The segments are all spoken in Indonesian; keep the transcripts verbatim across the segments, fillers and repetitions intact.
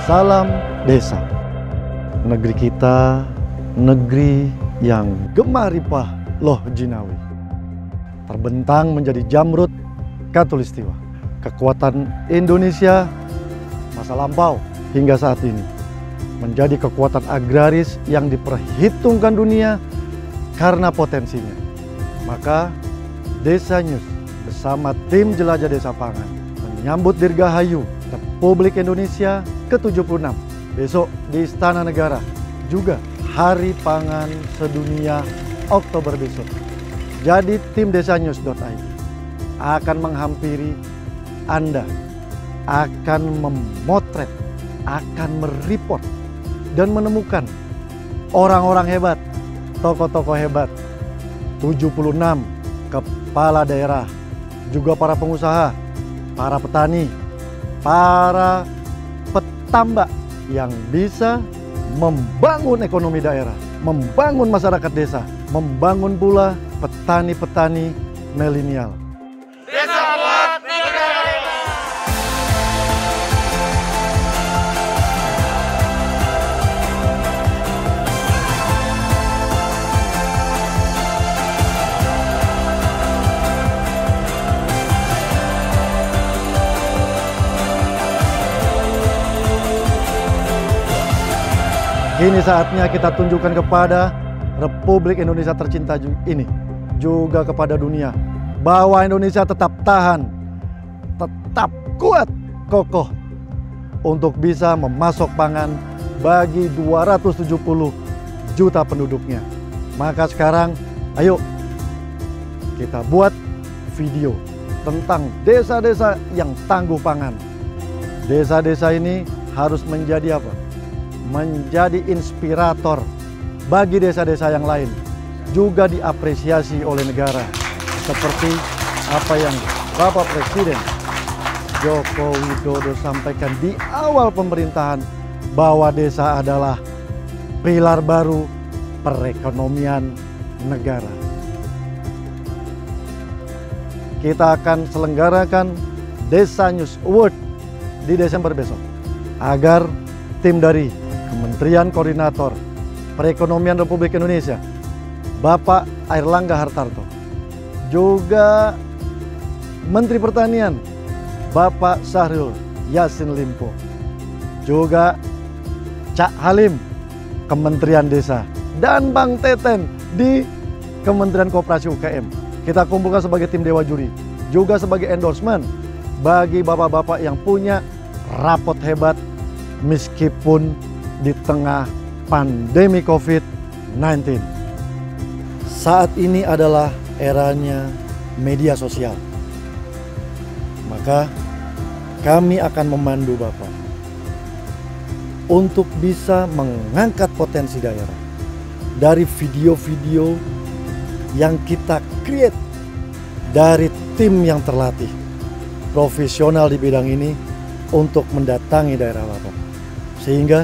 Salam Desa. Negeri kita, negeri yang gemaripah loh jinawi. Terbentang menjadi jamrut Katulistiwa. Kekuatan Indonesia masa lampau hingga saat ini menjadi kekuatan agraris yang diperhitungkan dunia karena potensinya. Maka Desa News bersama tim Jelajah Desa Pangan menyambut Dirgahayu Republik Indonesia ke tujuh puluh enam besok di Istana Negara, juga Hari Pangan Sedunia Oktober besok. Jadi tim desanews titik i d akan menghampiri Anda, akan memotret, akan mereport dan menemukan orang-orang hebat, tokoh-tokoh hebat, tujuh puluh enam kepala daerah, juga para pengusaha, para petani, para petambak yang bisa membangun ekonomi daerah, membangun masyarakat desa, membangun pula petani-petani milenial. Desa Kuat Negara Hebat. Kini saatnya kita tunjukkan kepada Republik Indonesia tercinta ini, juga kepada dunia, bahwa Indonesia tetap tahan, tetap kuat, kokoh untuk bisa memasok pangan bagi dua ratus tujuh puluh juta penduduknya. Maka sekarang, ayo kita buat video tentang desa-desa yang tangguh pangan. Desa-desa ini harus menjadi apa? Menjadi inspirator bagi desa-desa yang lain, juga diapresiasi oleh negara, seperti apa yang Bapak Presiden Joko Widodo sampaikan di awal pemerintahan, bahwa desa adalah pilar baru perekonomian negara. Kita akan selenggarakan Desa News Award di Desember besok, agar tim dari Kementerian Koordinator Perekonomian Republik Indonesia, Bapak Airlangga Hartarto, juga Menteri Pertanian Bapak Syahrul Yassin Limpo, juga Cak Halim Kementerian Desa, dan Bang Teten di Kementerian Koperasi U K M. Kita kumpulkan sebagai tim Dewa Juri, juga sebagai endorsement bagi bapak-bapak yang punya rapot hebat meskipun di tengah pandemi covid sembilan belas. Saat ini adalah eranya media sosial. Maka kami akan memandu Bapak untuk bisa mengangkat potensi daerah dari video-video yang kita create dari tim yang terlatih, profesional di bidang ini, untuk mendatangi daerah Bapak. Sehingga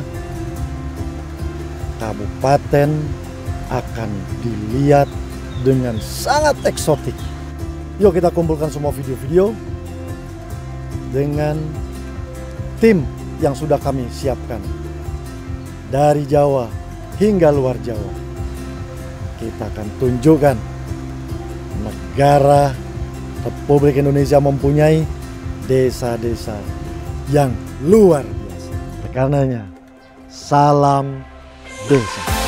kabupaten akan dilihat dengan sangat eksotik. Yuk kita kumpulkan semua video-video dengan tim yang sudah kami siapkan dari Jawa hingga luar Jawa. Kita akan tunjukkan negara Republik Indonesia mempunyai desa-desa yang luar biasa. Karenanya, salam desa.